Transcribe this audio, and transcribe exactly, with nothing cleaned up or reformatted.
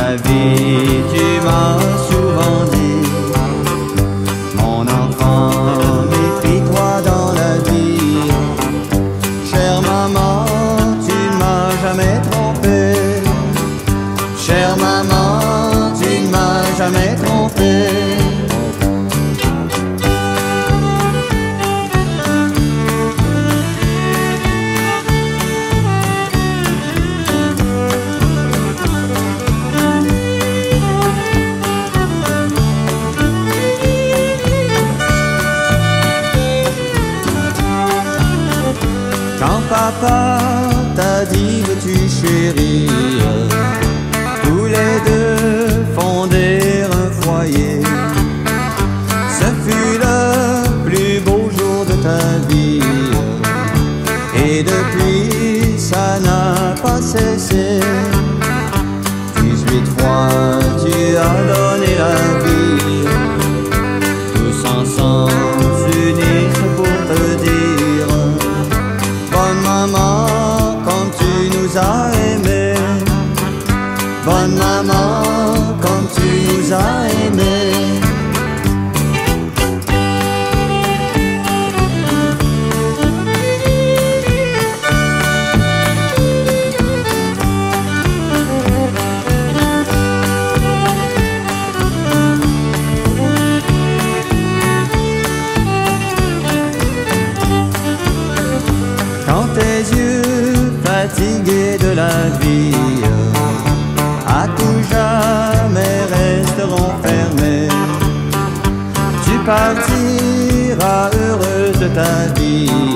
ta vie, tu m'as souvent dit, mon enfant, méfie-toi dans la vie. Chère maman, tu ne m'as jamais trompé. Chère maman, tu ne m'as jamais trompé. Quand papa t'a dit veux-tu chérir, tous les deux fonder un foyer. Ce fut le plus beau jour de ta vie, et depuis ça n'a pas cessé. Dix-huit fois tu as donné la vie, tous ensemble s'unissent pour te dire bonne maman, comme tu nous as aimés. Bonne maman, comme tu nous as aimés. Quand tes yeux fatigués de la vie à tout jamais resteront fermés, tu partiras heureuse de ta vie.